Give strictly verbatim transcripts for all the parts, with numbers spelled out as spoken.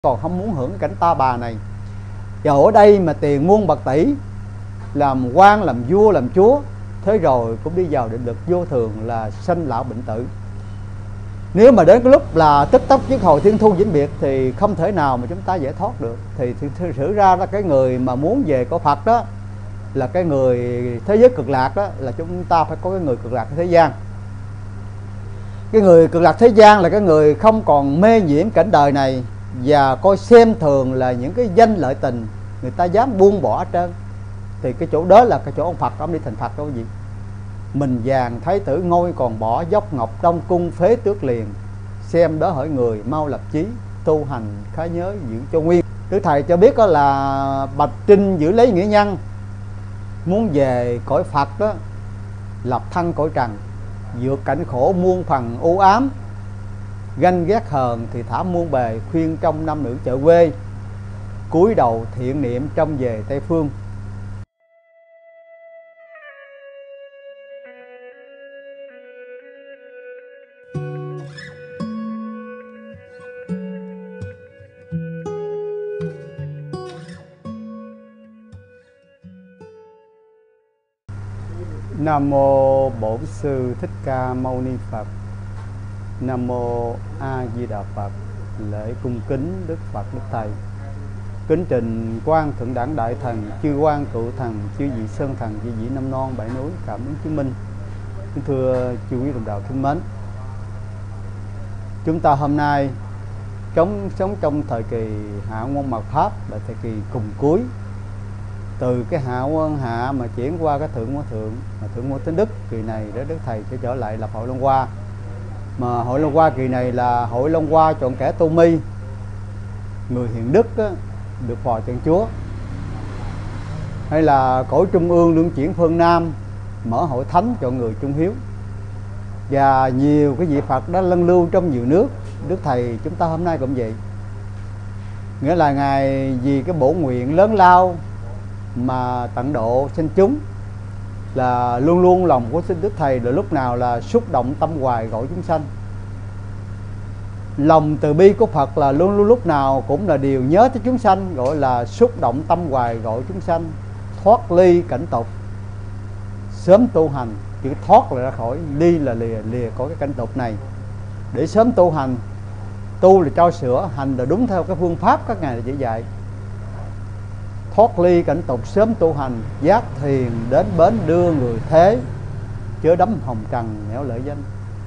còn không muốn hưởng cảnh ta bà này. Và ở đây mà tiền muôn bạc tỷ, làm quan, làm vua, làm chúa, thế rồi cũng đi vào định lực vô thường là sanh lão bệnh tử. Nếu mà đến cái lúc là tích tốc dứt hồi thiên thu vĩnh biệt thì không thể nào mà chúng ta giải thoát được. Thì thực sự ra là cái người mà muốn về có Phật đó, là cái người thế giới cực lạc đó, là chúng ta phải có cái người cực lạc thế gian. Cái người cực lạc thế gian là cái người không còn mê nhiễm cảnh đời này và coi xem thường là những cái danh lợi tình, người ta dám buông bỏ hết trơn. Thì cái chỗ đó là cái chỗ ông Phật ông đi thành Phật đâu gì. Mình vàng thái tử ngôi còn bỏ, dốc ngọc đông cung phế tước liền. Xem đó hỡi người mau lập chí, tu hành khá nhớ giữ cho nguyên. Đức thầy cho biết đó là Bạch Trinh giữ lấy nghĩa nhân, muốn về cõi Phật đó, lập thân cõi trần, vượt cảnh khổ muôn phần u ám, ganh ghét hờn thì thả muôn bề, khuyên trong nam nữ chợ quê, cúi đầu thiện niệm trong về Tây Phương. Nam mô Bổn Sư Thích Ca Mâu Ni Phật. Nam mô A Di Đà Phật. Lễ cung kính Đức Phật Đức Thầy. Kính trình Quan Thượng Đẳng Đại Thần, chư quan cựu thần, chư vị sơn thần, chư vị năm non bảy núi, cảm ứng chứng minh. Kính thưa chư quý đồng đạo kính mến, chúng ta hôm nay sống sống trong thời kỳ hạ quân mạt Pháp, là thời kỳ cùng cuối. Từ cái hạ quân hạ mà chuyển qua cái thượng quân thượng, mà thượng quân Thánh Đức kỳ này đó, Đức Thầy sẽ trở lại lập hội Long Hoa. Mà hội Long Hoa kỳ này là hội Long Hoa chọn kẻ tu mi, người hiền đức đó, được phò chân Chúa. Hay là cõi trung ương luân chuyển phương Nam, mở hội thánh cho người trung hiếu. Và nhiều cái vị Phật đã lân lưu trong nhiều nước. Đức Thầy chúng ta hôm nay cũng vậy. Nghĩa là Ngài vì cái bổ nguyện lớn lao mà tận độ sinh chúng, là luôn luôn lòng của xin Đức Thầy là lúc nào là xúc động tâm hoài gọi chúng sanh. Lòng từ bi của Phật là luôn luôn lúc nào cũng là điều nhớ tới chúng sanh, gọi là xúc động tâm hoài gọi chúng sanh thoát ly cảnh tục, sớm tu hành. Chữ thoát là ra khỏi, ly là lìa, lìa khỏi cái cảnh tục này để sớm tu hành. Tu là cho sửa, hành là đúng theo cái phương pháp các ngài chỉ dạy. Thoát ly cảnh tục sớm tu hành, giác thiền đến bến đưa người thế, chớ đắm hồng trần nẻo lợi danh.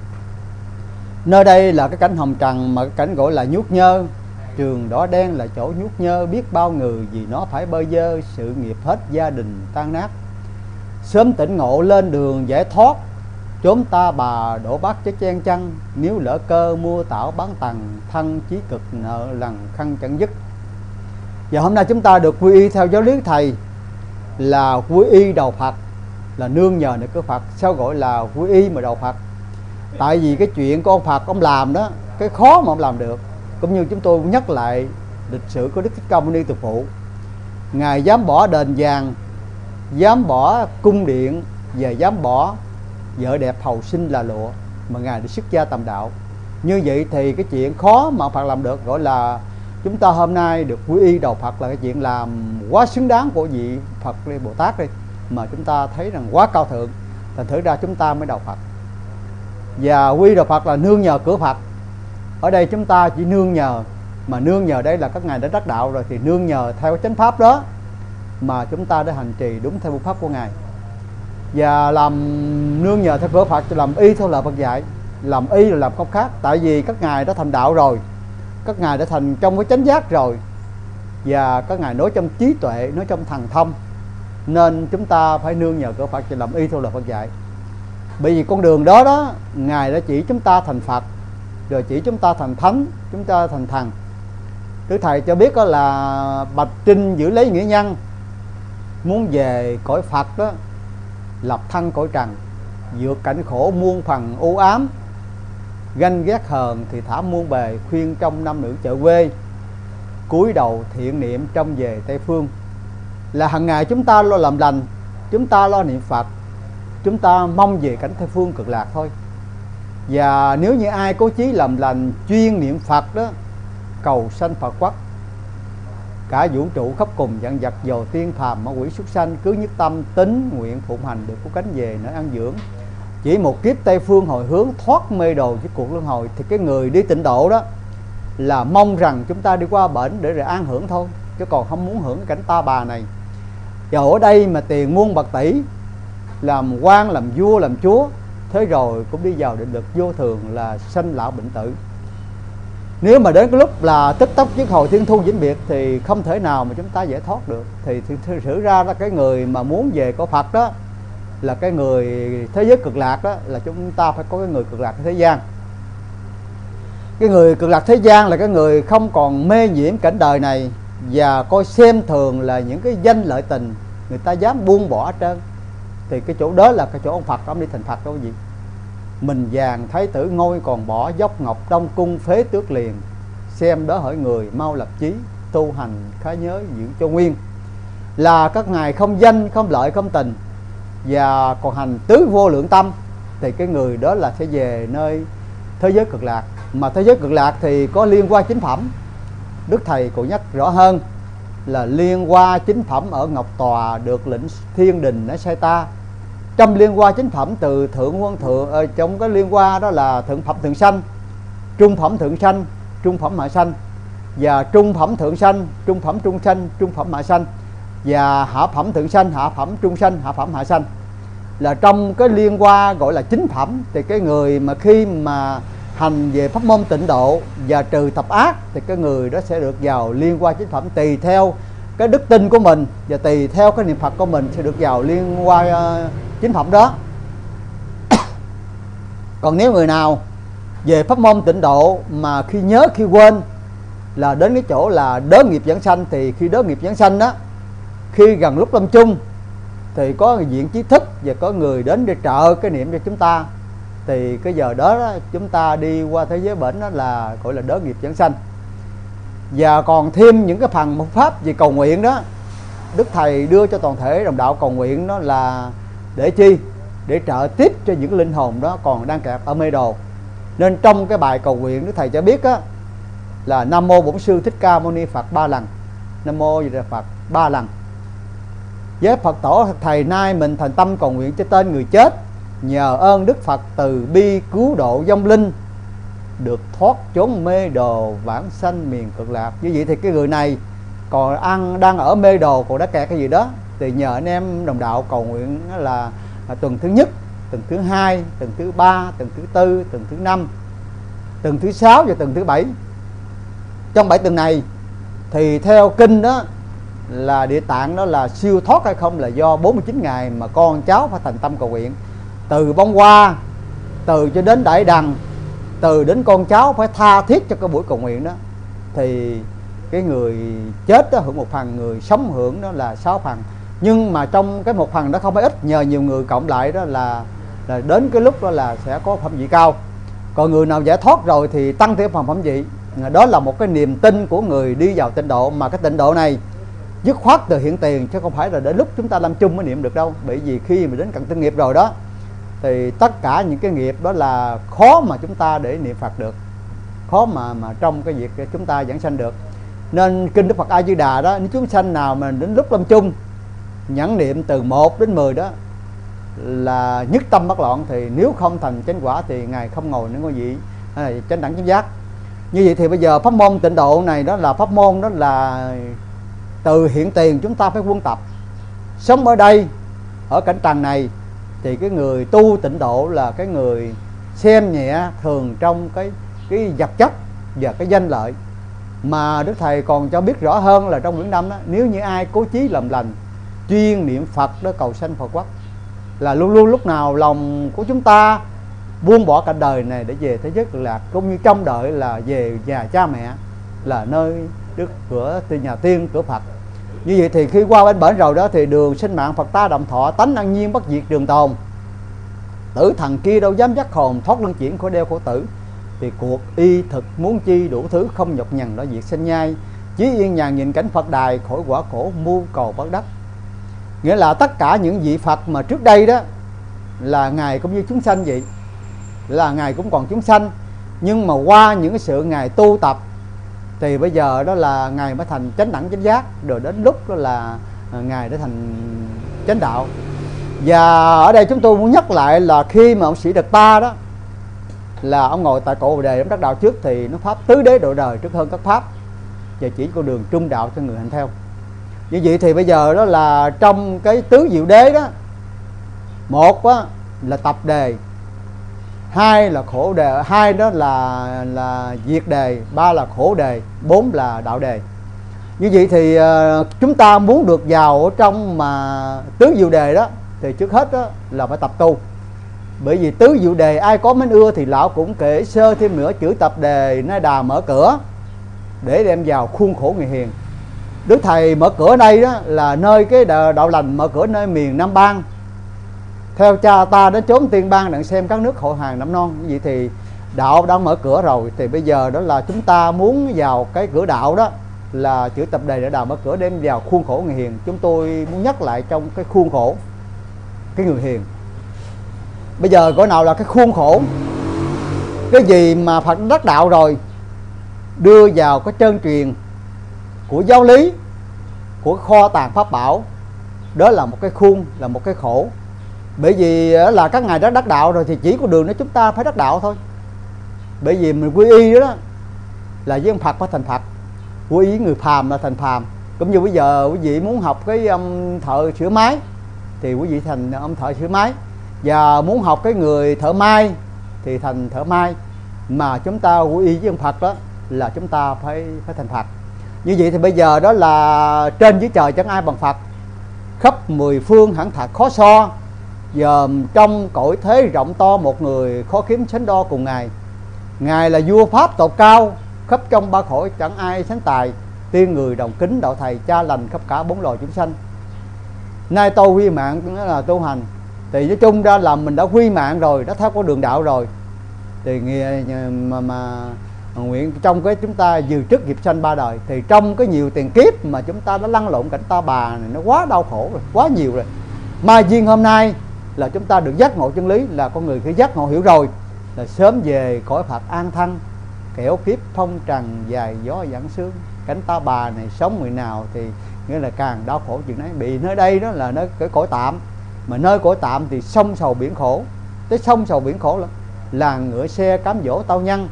Nơi đây là cái cảnh hồng trần, mà cái cảnh gọi là nhút nhơ. Trường đỏ đen là chỗ nhút nhơ, biết bao người vì nó phải bơ vơ, sự nghiệp hết gia đình tan nát. Sớm tỉnh ngộ lên đường giải thoát, chốn ta bà đổ bát cho chen chăng. Nếu lỡ cơ mua tảo bán tầng, thân chí cực nợ lần khăn chẳng dứt. Và hôm nay chúng ta được quy y theo giáo lý Thầy là quy y đầu Phật, là nương nhờ nơi cái Phật. Sao gọi là quy y mà đầu Phật? Tại vì cái chuyện của ông Phật ông làm đó, cái khó mà ông làm được. Cũng như chúng tôi nhắc lại lịch sử của Đức Thích Ca Mâu Ni Từ Phụ. Ngài dám bỏ đền vàng, dám bỏ cung điện, và dám bỏ vợ đẹp hầu sinh là lụa, mà Ngài đi xuất gia tầm đạo. Như vậy thì cái chuyện khó mà ông Phật làm được, gọi là chúng ta hôm nay được quy y đầu Phật, là cái chuyện làm quá xứng đáng của vị Phật đi, Bồ Tát đi, mà chúng ta thấy rằng quá cao thượng. Thành thử ra chúng ta mới đầu Phật. Và quy đầu Phật là nương nhờ cửa Phật. Ở đây chúng ta chỉ nương nhờ, mà nương nhờ đây là các ngài đã đắc đạo rồi, thì nương nhờ theo chánh pháp đó mà chúng ta đã hành trì đúng theo phương pháp của Ngài. Và làm nương nhờ theo cửa Phật, làm y theo lời Phật dạy. Làm y là làm không khác. Tại vì các ngài đã thành đạo rồi, các ngài đã thành trong cái chánh giác rồi, và các ngài nói trong trí tuệ, nói trong thần thông, nên chúng ta phải nương nhờ cửa Phật và làm y theo lời Phật dạy. Bởi vì con đường đó đó, Ngài đã chỉ chúng ta thành Phật, rồi chỉ chúng ta thành thánh, chúng ta thành thần. Đức Thầy cho biết đó là Bạch Trinh giữ lấy nghĩa nhân, muốn về cõi Phật đó, lập thân cõi trần, vượt cảnh khổ muôn phần u ám, ganh ghét hờn thì thả muôn bề, khuyên trong nam nữ chợ quê, cúi đầu thiện niệm trong về Tây Phương. Là hàng ngày chúng ta lo làm lành, chúng ta lo niệm Phật, chúng ta mong về cảnh Tây Phương cực lạc thôi. Và nếu như ai cố chí làm lành chuyên niệm Phật đó, cầu sanh Phật quốc, cả vũ trụ khắp cùng vạn vật dầu tiên phàm ma quỷ súc sanh cứ nhất tâm tín nguyện phụng hành được cứu cánh về nơi an dưỡng. Chỉ một kiếp Tây phương hồi hướng thoát mê đồ với cuộc luân hồi, thì cái người đi tịnh độ đó là mong rằng chúng ta đi qua bển để rồi an hưởng thôi, chứ còn không muốn hưởng cái cảnh ta bà này. Và ở đây mà tiền muôn bạc tỷ, làm quan làm vua làm chúa, thế rồi cũng đi vào định lực vô thường là sanh lão bệnh tử. Nếu mà đến cái lúc là tức tốc với hồi thiên thu vĩnh biệt thì không thể nào mà chúng ta giải thoát được. Thì thực sự ra là cái người mà muốn về có Phật đó, là cái người thế giới cực lạc đó, là chúng ta phải có cái người cực lạc ở thế gian. Cái người cực lạc thế gian là cái người không còn mê nhiễm cảnh đời này, và coi xem thường là những cái danh lợi tình, người ta dám buông bỏ hết trơn. Thì cái chỗ đó là cái chỗ ông Phật, ông đi thành Phật đâu gì. Mình vàng thái tử ngôi còn bỏ, dốc ngọc đông cung phế tước liền. Xem đó hỡi người mau lập chí, tu hành khá nhớ giữ cho nguyên. Là các ngài không danh không lợi không tình, và còn hành tứ vô lượng tâm, thì cái người đó là sẽ về nơi thế giới cực lạc. Mà thế giới cực lạc thì có liên quan chính phẩm. Đức Thầy cũng nhắc rõ hơn là liên qua chính phẩm ở Ngọc Tòa được lĩnh thiên đình ở Sai Ta. Trong liên qua chính phẩm từ thượng quân thượng, ở trong cái liên qua đó là thượng phẩm thượng sanh, trung phẩm thượng sanh, trung phẩm hạ sanh, và trung phẩm thượng sanh, trung phẩm trung sanh, trung phẩm hạ sanh, và hạ phẩm thượng sanh, hạ phẩm trung sanh, hạ phẩm hạ sanh. Là trong cái liên qua gọi là chính phẩm, thì cái người mà khi mà hành về pháp môn tịnh độ và trừ thập ác, thì cái người đó sẽ được vào liên qua chính phẩm, tùy theo cái đức tin của mình và tùy theo cái niệm Phật của mình sẽ được vào liên qua uh, chính phẩm đó. Còn nếu người nào về pháp môn tịnh độ mà khi nhớ khi quên, là đến cái chỗ là đớ nghiệp giảng sanh, thì khi đớ nghiệp giảng sanh đó, khi gần lúc lâm chung thì có người diện trí thức và có người đến để trợ cái niệm cho chúng ta, thì cái giờ đó, đó chúng ta đi qua thế giới bển đó là gọi là đớ nghiệp giảng sanh. Và còn thêm những cái phần một pháp về cầu nguyện đó, Đức Thầy đưa cho toàn thể đồng đạo cầu nguyện đó là để chi? Để trợ tiếp cho những linh hồn đó còn đang kẹt ở mê đồ. Nên trong cái bài cầu nguyện Đức Thầy cho biết á, là Nam Mô Bổn Sư Thích Ca Mâu Ni Phật ba lần, Nam Mô Di Đà Phật ba lần. Với Phật tổ Thầy nay mình thành tâm cầu nguyện cho tên người chết, nhờ ơn Đức Phật từ bi cứu độ vong linh, được thoát chốn mê đồ vãng sanh miền cực lạc. Như vậy thì cái người này còn ăn đang ở mê đồ, còn đã kẹt cái gì đó, thì nhờ anh em đồng đạo cầu nguyện là, là tuần thứ nhất, tuần thứ hai, tuần thứ ba, tuần thứ tư, tuần thứ năm, tuần thứ sáu và tuần thứ bảy. Trong bảy tuần này thì theo kinh đó là Địa Tạng đó là siêu thoát hay không là do bốn mươi chín ngày mà con cháu phải thành tâm cầu nguyện. Từ bông hoa, từ cho đến đại đằng, từ đến con cháu phải tha thiết cho cái buổi cầu nguyện đó, thì cái người chết đó hưởng một phần, người sống hưởng đó là sáu phần. Nhưng mà trong cái một phần đó không phải ít, nhờ nhiều người cộng lại đó là, là đến cái lúc đó là sẽ có phẩm vị cao. Còn người nào giải thoát rồi thì tăng thêm phần phẩm vị. Đó là một cái niềm tin của người đi vào tịnh độ, mà cái tịnh độ này dứt khoát từ hiện tiền, chứ không phải là đến lúc chúng ta lâm chung mới niệm được đâu. Bởi vì khi mà đến cận tinh nghiệp rồi đó, thì tất cả những cái nghiệp đó là khó mà chúng ta để niệm Phật được, khó mà mà trong cái việc chúng ta giảng sanh được. Nên kinh Đức Phật A Di Đà đó, những chúng sanh nào mà đến lúc lâm chung nhẫn niệm từ một đến mười đó là nhất tâm bất loạn, thì nếu không thành chánh quả thì ngài không ngồi đến ngôi vị hay là chánh đẳng chánh giác. Như vậy thì bây giờ pháp môn tịnh độ này đó là pháp môn đó là từ hiện tiền chúng ta phải quân tập. Sống ở đây, ở cảnh trần này, thì cái người tu tịnh độ là cái người xem nhẹ thường trong cái cái vật chất và cái danh lợi. Mà Đức Thầy còn cho biết rõ hơn là trong quyển năm đó, nếu như ai cố chí làm lành, chuyên niệm Phật đó cầu sanh Phật quốc, là luôn luôn lúc nào lòng của chúng ta buông bỏ cả đời này để về thế giới cực lạc, cũng như trong đợi là về nhà cha mẹ, là nơi đức cửa từ nhà tiên cửa Phật. Như vậy thì khi qua bên bển rồi đó, thì đường sinh mạng Phật ta động thọ, tánh an nhiên bất diệt trường tồn. Tử thần kia đâu dám dắt hồn, thoát luân chuyển khỏi đeo khổ tử. Thì cuộc y thực muốn chi đủ thứ, không nhọc nhằn đó việc sinh nhai. Chí yên nhàn nhìn cảnh Phật đài, khỏi quả khổ mưu cầu bất đắc. Nghĩa là tất cả những vị Phật mà trước đây đó là ngài cũng như chúng sanh vậy, là ngài cũng còn chúng sanh, nhưng mà qua những cái sự ngài tu tập thì bây giờ đó là Ngài mới thành chánh đẳng chánh giác, rồi đến lúc đó là Ngài đã thành chánh đạo. Và ở đây chúng tôi muốn nhắc lại là khi mà ông Sĩ Đạt Ta đó là ông ngồi tại cội Bồ Đề ông đắc đạo trước, thì nó pháp tứ đế độ đời trước hơn các pháp, và chỉ con đường trung đạo cho người hành theo. Như vậy thì bây giờ đó là trong cái tứ diệu đế đó, một á, là tập đề, hai là khổ đề, hai đó là là diệt đề, ba là khổ đề, bốn là đạo đề. Như vậy thì uh, chúng ta muốn được vào ở trong mà tứ diệu đề đó thì trước hết đó là phải tập tu. Bởi vì tứ diệu đề ai có mến ưa thì lão cũng kể sơ thêm nữa chữ tập đề Nay Đà mở cửa để đem vào khuôn khổ người hiền. Đức Thầy mở cửa đây đó là nơi cái đạo, đạo lành, mở cửa nơi miền Nam Bang. Theo cha ta đến chốn tiên bang đặng xem các nước hội hàng năm non. Vậy thì đạo đang mở cửa rồi, thì bây giờ đó là chúng ta muốn vào cái cửa đạo đó là chữ tập đề Đại Đà mở cửa đem vào khuôn khổ người hiền. Chúng tôi muốn nhắc lại trong cái khuôn khổ cái người hiền. Bây giờ cõi nào là cái khuôn khổ, cái gì mà Phật đắc đạo rồi đưa vào cái chân truyền của giáo lý, của kho tàng pháp bảo, đó là một cái khuôn, là một cái khổ. Bởi vì là các ngài đã đắc đạo rồi thì chỉ có đường đó chúng ta phải đắc đạo thôi. Bởi vì mình quy y đó là với ông Phật phải thành Phật, quy y người phàm là thành phàm. Cũng như bây giờ quý vị muốn học cái um, thợ sửa máy thì quý vị thành ông thợ sửa máy, và muốn học cái người thợ may thì thành thợ may. Mà chúng ta quy y với ông Phật đó là chúng ta phải phải thành Phật. Như vậy thì bây giờ đó là trên dưới trời chẳng ai bằng Phật, khắp mười phương hẳn thật khó so, giờ trong cõi thế rộng to một người khó kiếm sánh đo cùng Ngài. Ngài là vua pháp tột cao, khắp trong ba cõi chẳng ai sánh tài, tiên người đồng kính đạo thầy cha lành khắp cả bốn loài chúng sanh. Nay tôi quy mạng cũng là tu hành, thì nói chung ra là mình đã quy mạng rồi, đã theo con đường đạo rồi, thì mà, mà nguyện trong cái chúng ta dự trước nghiệp sanh ba đời, thì trong cái nhiều tiền kiếp mà chúng ta đã lăn lộn cảnh ta bà này, nó quá đau khổ rồi, quá nhiều rồi. Mà duyên hôm nay là chúng ta được giác ngộ chân lý, là con người khi giác ngộ hiểu rồi là sớm về cõi Phật an thân, kẻo kiếp phong trần dài gió dẫn sương. Cảnh ta bà này sống người nào thì nghĩa là càng đau khổ chuyện đấy. Bị nơi đây đó là nơi cái cõi tạm, mà nơi cõi tạm thì sông sầu biển khổ, tới sông sầu biển khổ lắm, là ngựa xe cám dỗ tao nhân,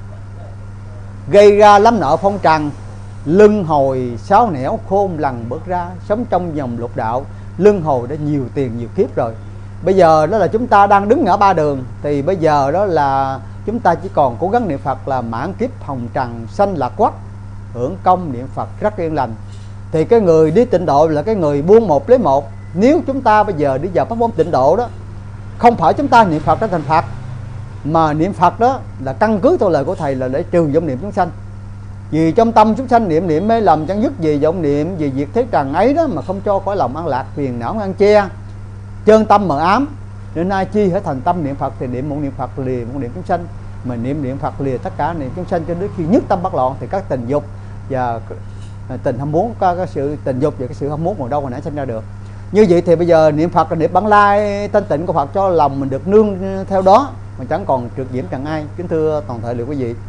gây ra lắm nợ phong trần, lưng hồi sáu nẻo khôn lần bước ra. Sống trong dòng lục đạo lưng hồi đã nhiều tiền nhiều kiếp rồi. Bây giờ đó là chúng ta đang đứng ở ba đường, thì bây giờ đó là chúng ta chỉ còn cố gắng niệm Phật là mãn kiếp hồng trần sanh lạc quắc, hưởng công niệm Phật rất yên lành. Thì cái người đi tịnh độ là cái người buông một lấy một. Nếu chúng ta bây giờ đi vào pháp môn tịnh độ đó, không phải chúng ta niệm Phật đã thành Phật, mà niệm Phật đó là căn cứ theo lời của Thầy là để trừ vọng niệm chúng sanh. Vì trong tâm chúng sanh niệm niệm mê lầm chẳng dứt, gì vọng niệm vì việc thế trần ấy đó mà không cho cõi lòng an lạc, phiền não ăn che, chân tâm mờ ám. Nên nay chi hãy thành tâm niệm Phật, thì niệm một niệm Phật lìa một niệm chúng sanh, mà niệm niệm Phật lìa tất cả niệm chúng sanh, cho đến khi nhất tâm bất loạn thì các tình dục và tình ham muốn, có cái sự tình dục và cái sự ham muốn còn đâu mà nãy sinh ra được. Như vậy thì bây giờ niệm Phật là niệm bản lai thanh tịnh của Phật, cho lòng mình được nương theo đó mà chẳng còn trượt nhiễm chẳng ai. Kính thưa toàn thể liệu quý vị,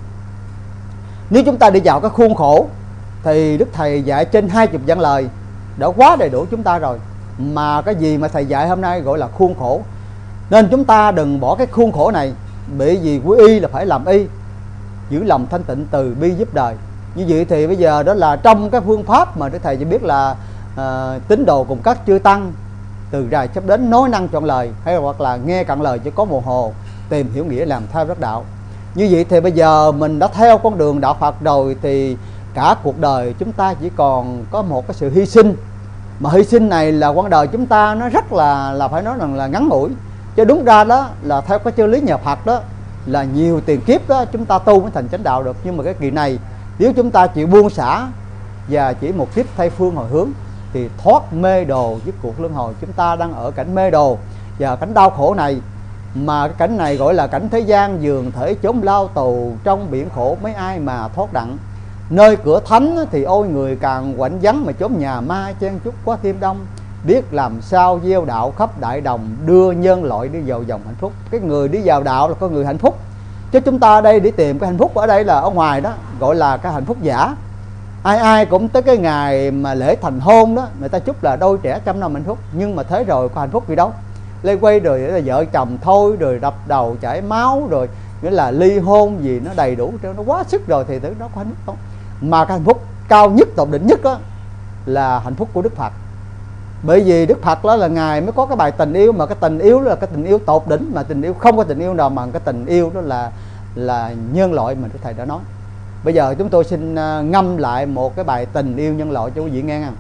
nếu chúng ta đi vào cái khuôn khổ thì Đức Thầy dạy trên hai chục vạn lời đã quá đầy đủ chúng ta rồi. Mà cái gì mà Thầy dạy hôm nay gọi là khuôn khổ, nên chúng ta đừng bỏ cái khuôn khổ này. Bởi vì quy y là phải làm y, giữ lòng thanh tịnh từ bi giúp đời. Như vậy thì bây giờ đó là trong cái phương pháp mà Đức Thầy chỉ biết là à, tín đồ cùng các chư tăng từ rài chấp đến nói năng chọn lời, hay hoặc là nghe cạn lời chỉ có một hồ, tìm hiểu nghĩa làm theo đắc đạo. Như vậy thì bây giờ mình đã theo con đường đạo Phật rồi, thì cả cuộc đời chúng ta chỉ còn có một cái sự hy sinh. Mà hy sinh này là quãng đời chúng ta nó rất là là phải nói rằng là ngắn ngủi. Chứ đúng ra đó là theo cái chân lý nhà Phật đó là nhiều tiền kiếp đó chúng ta tu mới thành chánh đạo được. Nhưng mà cái kỳ này nếu chúng ta chịu buông xả và chỉ một kiếp thay phương hồi hướng thì thoát mê đồ dứt cuộc luân hồi. Chúng ta đang ở cảnh mê đồ và cảnh đau khổ này, mà cái cảnh này gọi là cảnh thế gian dường thể chốn lao tù, trong biển khổ mấy ai mà thoát đặng. Nơi cửa thánh thì ôi người càng quạnh vắng, mà chốn nhà ma chen chúc quá thêm đông. Biết làm sao gieo đạo khắp đại đồng, đưa nhân loại đi vào dòng hạnh phúc. Cái người đi vào đạo là có người hạnh phúc, chứ chúng ta đây để tìm cái hạnh phúc ở đây là ở ngoài đó gọi là cái hạnh phúc giả. ai ai cũng tới cái ngày mà lễ thành hôn đó, người ta chúc là đôi trẻ trăm năm hạnh phúc, nhưng mà thế rồi có hạnh phúc gì đâu. Lê quay rồi là vợ chồng thôi, rồi đập đầu chảy máu, rồi nghĩa là ly hôn gì nó đầy đủ, nó quá sức rồi thì thứ đó có hạnh phúc không. Mà cái hạnh phúc cao nhất, tột đỉnh nhất đó là hạnh phúc của Đức Phật. Bởi vì Đức Phật đó là Ngài mới có cái bài tình yêu, mà cái tình yêu đó là cái tình yêu tột đỉnh, mà tình yêu không có tình yêu nào mà cái tình yêu đó là là nhân loại mà Đức Thầy đã nói. Bây giờ chúng tôi xin ngâm lại một cái bài tình yêu nhân loại cho quý vị nghe nha.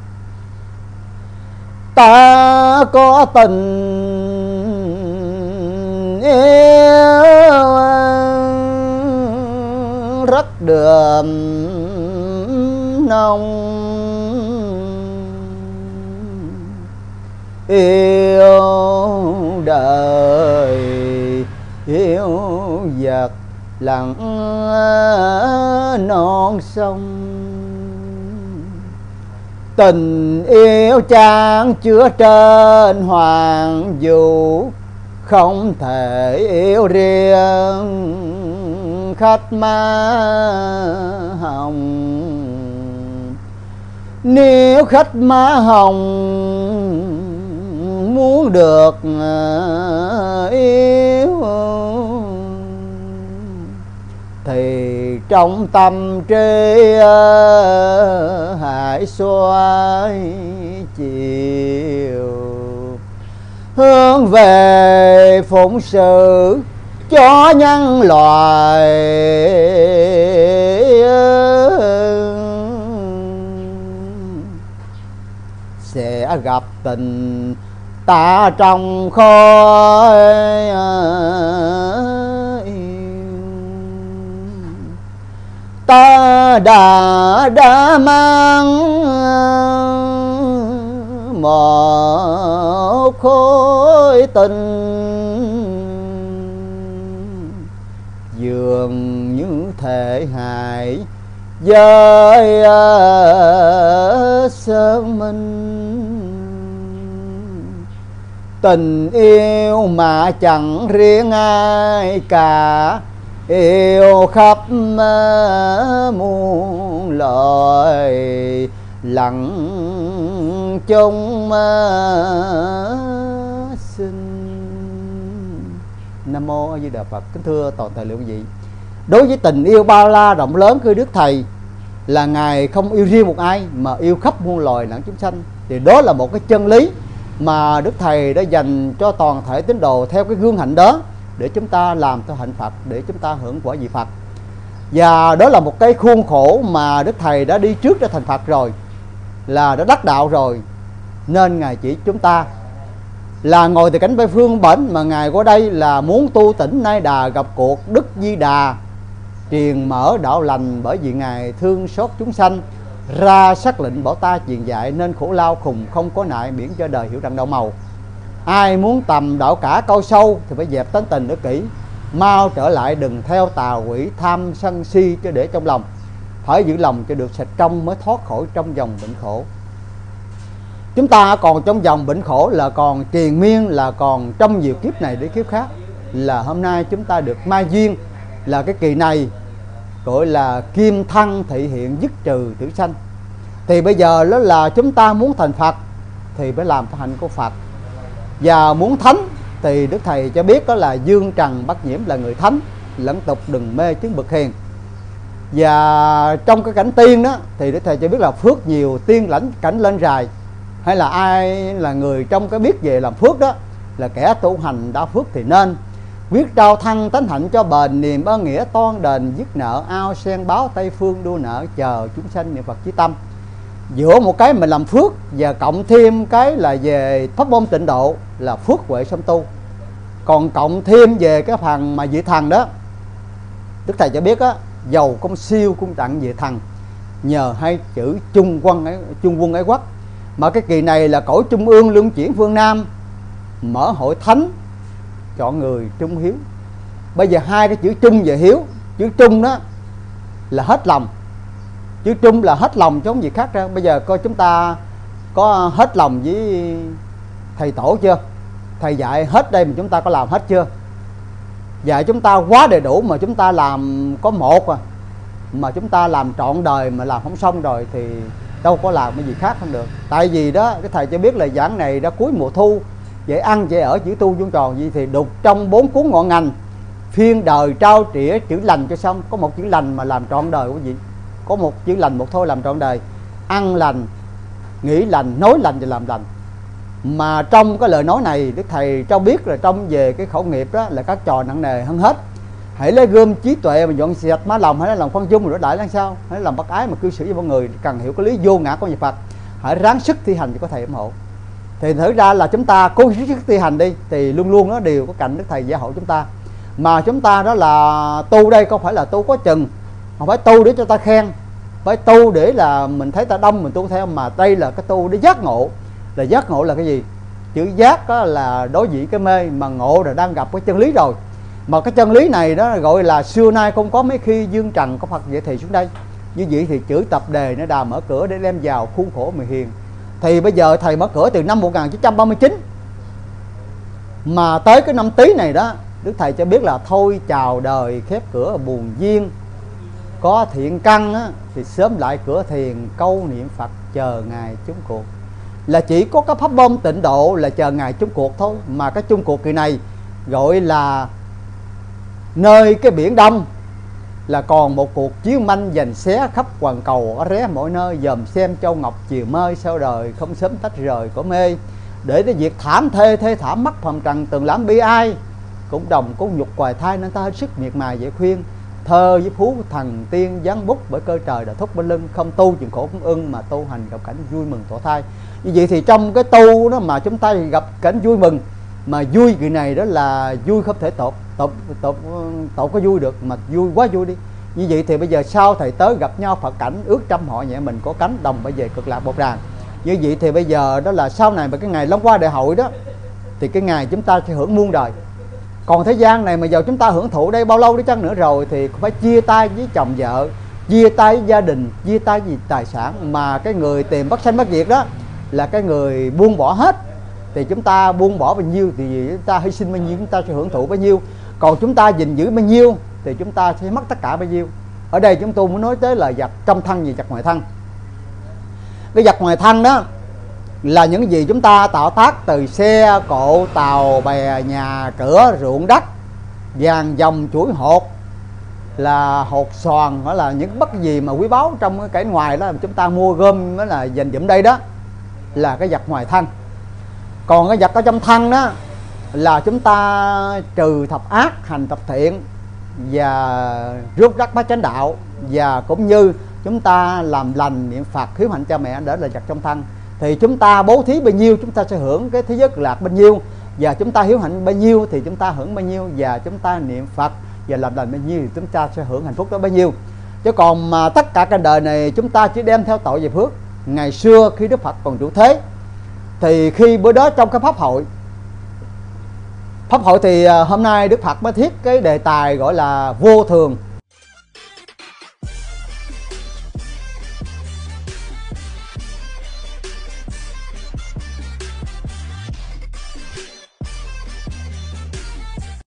Ta có tình yêu rất đượm nồng, yêu đời yêu vật lặng non sông. Tình yêu chan chứa trên hoàng vũ, không thể yêu riêng khách má hồng. Nếu khách má hồng muốn được yêu thì trong tâm trí hãy xoay chiều, hướng về phụng sự cho nhân loại. Sẽ gặp tình ta trong khói ta đã đã mang một khối tình, dường như thể hại với sơn minh. Tình yêu mà chẳng riêng ai cả, yêu khắp muôn loài lặng chung sinh. Nam mô A Di Đà Phật. Kính thưa toàn thể quý vị, đối với tình yêu bao la rộng lớn của Đức Thầy là Ngài không yêu riêng một ai mà yêu khắp muôn loài lẫn chúng sanh. Thì đó là một cái chân lý mà Đức Thầy đã dành cho toàn thể tín đồ theo cái gương hạnh đó, để chúng ta làm theo hạnh Phật, để chúng ta hưởng quả vị Phật. Và đó là một cái khuôn khổ mà Đức Thầy đã đi trước để thành Phật rồi, là đã đắc đạo rồi, nên Ngài chỉ chúng ta là ngồi từ cánh Tây phương bển, mà Ngài qua đây là muốn tu tỉnh nay đà gặp cuộc Đức Di Đà, truyền mở đạo lành. Bởi vì Ngài thương xót chúng sanh, ra sắc lệnh bảo ta truyền dạy, nên khổ lao khùng không có nại, miễn cho đời hiểu đặng đạo màu. Ai muốn tầm đạo cả câu sâu thì phải dẹp tánh tình để kỹ, mau trở lại đừng theo tà quỷ tham sân si cho để trong lòng. Phải giữ lòng cho được sạch trong mới thoát khỏi trong dòng bệnh khổ. Chúng ta còn trong dòng bệnh khổ là còn triền miên, là còn trong nhiều kiếp này để kiếp khác. Là hôm nay chúng ta được mai duyên, là cái kỳ này gọi là kim thăng thị hiện dứt trừ tử sanh. Thì bây giờ đó là chúng ta muốn thành Phật thì phải làm theo hạnh của Phật. Và muốn thánh thì Đức Thầy cho biết đó là dương trần bất nhiễm là người thánh, lẫn tục đừng mê chứng bậc hiền. Và trong cái cảnh tiên đó thì Đức Thầy cho biết là phước nhiều tiên lãnh cảnh lên rài. Hay là ai là người trong cái biết về làm phước đó là kẻ tu hành đa phước thì nên quyết trao thăng tánh hạnh cho bền, niềm ơn nghĩa toan đền dứt nợ, ao sen báo Tây phương đua nợ, chờ chúng sanh niệm Phật chí tâm. Giữa một cái mình làm phước và cộng thêm cái là về pháp môn tịnh độ là phước huệ song tu. Còn cộng thêm về cái phần mà vị thần đó, Đức Thầy cho biết á, giàu công siêu cung tặng vị thần nhờ hai chữ trung quân ấy, trung quân ấy quốc. Mà cái kỳ này là cõi trung ương luân chuyển phương Nam, mở hội thánh chọn người trung hiếu. Bây giờ hai cái chữ trung và hiếu, chữ trung đó là hết lòng, chữ trung là hết lòng chứ không gì khác ra. Bây giờ coi chúng ta có hết lòng với thầy tổ chưa? Thầy dạy hết đây mà chúng ta có làm hết chưa? Dạy chúng ta quá đầy đủ mà chúng ta làm có một à. mà chúng ta làm trọn đời mà làm không xong rồi thì đâu có làm cái gì khác hơn được. Tại vì đó cái thầy cho biết là giảng này đã cuối mùa thu, dễ ăn dễ ở chữ tu vuông tròn gì thì đục trong bốn cuốn ngọn ngành, phiên đời trao trĩa chữ lành cho xong. Có một chữ lành mà làm trọn đời quý vị, có một chữ lành một thôi làm trọn đời. Ăn lành, nghĩ lành, nói lành và làm lành. Mà trong cái lời nói này Đức Thầy cho biết là trong về cái khẩu nghiệp đó là các trò nặng nề hơn hết. Hãy lấy gươm trí tuệ mà dọn sạch má lòng, hãy lấy lòng khoan dung rồi đại làm sao, hãy làm bác ái mà cư xử với mọi người, cần hiểu cái lý vô ngã của nhà Phật, hãy ráng sức thi hành cho có Thầy ủng hộ. Thì thực ra là chúng ta cố gắng sức thi hành đi thì luôn luôn nó đều có cạnh Đức Thầy gia hộ chúng ta. Mà chúng ta đó là tu đây không phải là tu có chừng, không phải tu để cho ta khen, phải tu để là mình thấy ta đông mình tu theo, mà đây là cái tu để giác ngộ. Là giác ngộ là cái gì? Chữ giác đó là đối diện cái mê, mà ngộ là đang gặp cái chân lý rồi. Mà cái chân lý này đó gọi là xưa nay không có mấy khi dương trần có Phật dạy thì xuống đây. Như vậy thì chữ tập đề nó đà mở cửa để đem vào khuôn khổ mười hiền. Thì bây giờ Thầy mở cửa từ năm một nghìn chín trăm ba mươi chín, mà tới cái năm Tý này đó, Đức Thầy cho biết là thôi chào đời khép cửa buồn duyên, có thiện căn á, thì sớm lại cửa thiền câu niệm Phật chờ ngày chung cuộc. Là chỉ có cái pháp môn tịnh độ là chờ ngày chung cuộc thôi. Mà cái chung cuộc kỳ này gọi là nơi cái biển Đông là còn một cuộc chiến manh giành xé khắp hoàn cầu ở ré mọi nơi, dòm xem Châu Ngọc chiều mơi sao đời không sớm tách rời của mê. Để tới việc thảm thê thê thảm mắt phàm trần từng lãm bi ai, cũng đồng cũng nhục hoài thai nên ta hết sức miệt mài dễ khuyên. Thơ với phú thần tiên giáng bút bởi cơ trời đã thúc bên lưng, không tu chuyện khổ cũng ưng mà tu hành gặp cảnh vui mừng thọ thai. Như vậy thì trong cái tu đó mà chúng ta gặp cảnh vui mừng, mà vui kỳ này đó là vui không thể tột tột tột tột có vui được, mà vui quá vui đi. Như vậy thì bây giờ sau Thầy tới gặp nhau Phật cảnh, ước trăm họ nhẹ mình có cánh đồng bây giờ cực lạc một đàn. Như vậy thì bây giờ đó là sau này mà cái ngày Long Hoa Đại Hội đó thì cái ngày chúng ta sẽ hưởng muôn đời. Còn thế gian này mà giờ chúng ta hưởng thụ đây bao lâu đi chăng nữa rồi thì phải chia tay với chồng vợ, chia tay với gia đình, chia tay với tài sản. Mà cái người tìm bất sanh bất diệt đó là cái người buông bỏ hết. Thì chúng ta buông bỏ bao nhiêu thì chúng ta hy sinh bao nhiêu chúng ta sẽ hưởng thụ bao nhiêu. Còn chúng ta gìn giữ bao nhiêu thì chúng ta sẽ mất tất cả bao nhiêu. Ở đây chúng tôi muốn nói tới là vật trong thân và vật ngoài thân. Cái vật ngoài thân đó là những gì chúng ta tạo tác từ xe, cộ, tàu, bè, nhà, cửa, ruộng đất, vàng dòng, chuỗi hột, là hột xoàn, hoặc là những bất gì mà quý báu trong cái cảnh ngoài đó chúng ta mua gom mới là dành dụm đây đó là cái vật ngoài thân. Còn cái vật ở trong thân đó là chúng ta trừ thập ác, hành thập thiện và rút rắc bát chánh đạo, và cũng như chúng ta làm lành niệm Phật hiếu hạnh cha mẹ, đó là vật trong thân. Thì chúng ta bố thí bao nhiêu chúng ta sẽ hưởng cái thế giới cực lạc bao nhiêu, và chúng ta hiếu hạnh bao nhiêu thì chúng ta hưởng bao nhiêu, và chúng ta niệm Phật và làm lành bao nhiêu thì chúng ta sẽ hưởng hạnh phúc đó bao nhiêu. Chứ còn mà tất cả cái đời này chúng ta chỉ đem theo tội về phước. Ngày xưa khi Đức Phật còn trụ thế thì khi bữa đó trong cái pháp hội Pháp hội thì hôm nay Đức Phật mới thiết cái đề tài gọi là vô thường